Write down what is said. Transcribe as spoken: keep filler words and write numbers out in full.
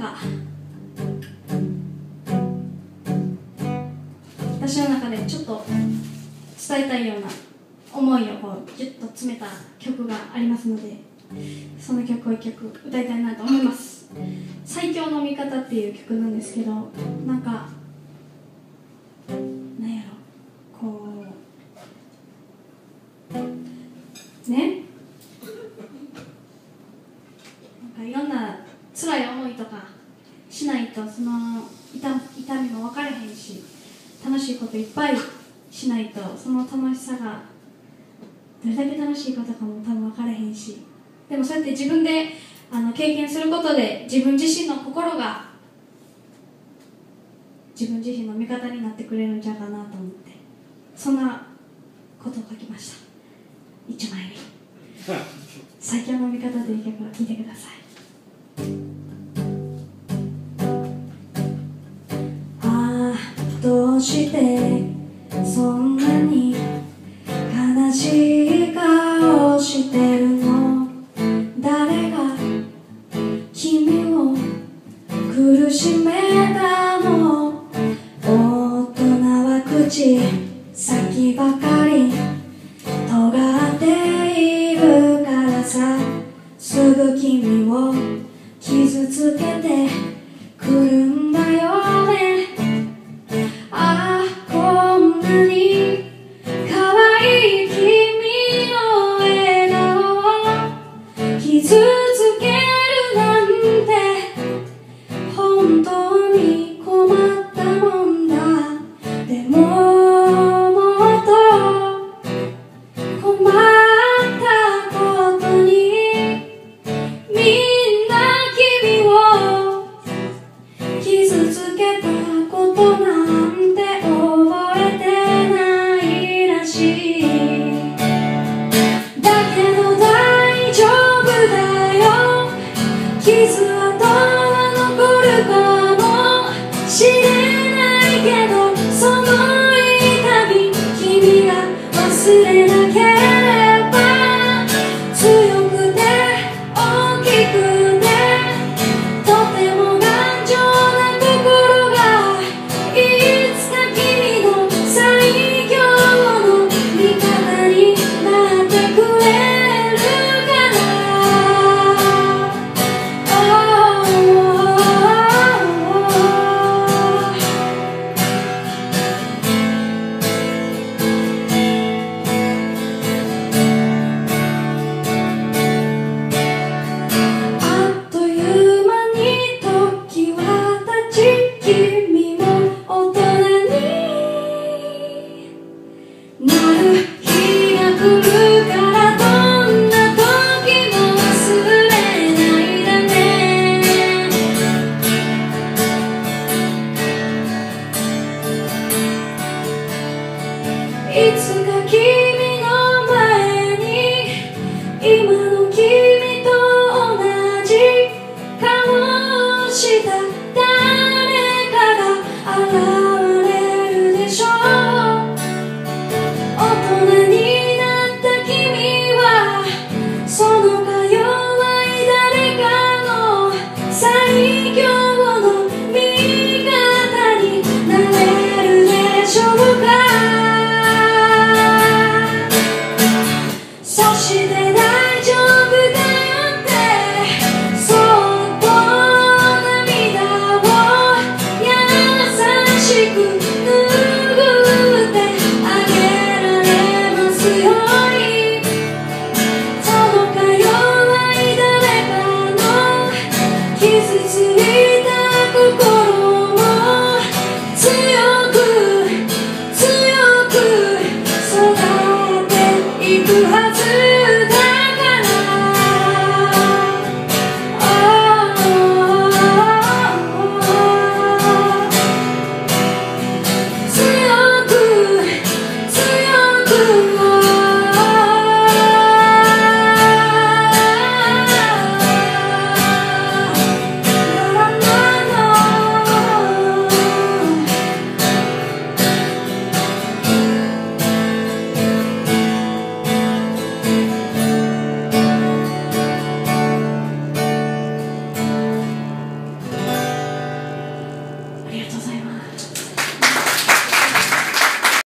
か私の中でちょっと伝えたいような思いをこうギュッと詰めた曲がありますので、その曲を一曲歌いたいなと思います。最強の味方っていう曲なんですけど、なんかなんやろこうね、なんかいろんな辛い思いとかしないとその 痛, 痛みも分かれへんし、楽しいこといっぱいしないとその楽しさがどれだけ楽しいことかも多分分かれへんし、でもそうやって自分であの経験することで自分自身の心が自分自身の味方になってくれるんじゃかなと思って、そんなことを書きました。一枚に最強の味方という曲を聴いてください。ああどうしてそんなに悲しい顔してるの、誰が君を苦しめたの、大人は口先ばかり尖っているからさ、すぐ君を傷つけてくるんだよね。ああこんなに可愛い君の笑顔を傷つけるなんて本当に困ったもんだ。でももっと困ったことにみんな君を傷つけたことなんて覚えてないらしい。だけど大丈夫だよ、傷跡は残るかもしれないけど、その痛み君が忘れなければ、強くて大きくてとても頑丈な心がいつか君の最強の味方になってくれるから。あっという間に時は経ち、君も大人になる日が来るから、どんな時も忘れないだね。いつか君の前に今の君と同じ顔をした誰かが現れるでしょう。大人になった君はそのか弱い誰かの最強の味方になれるでしょうか。そして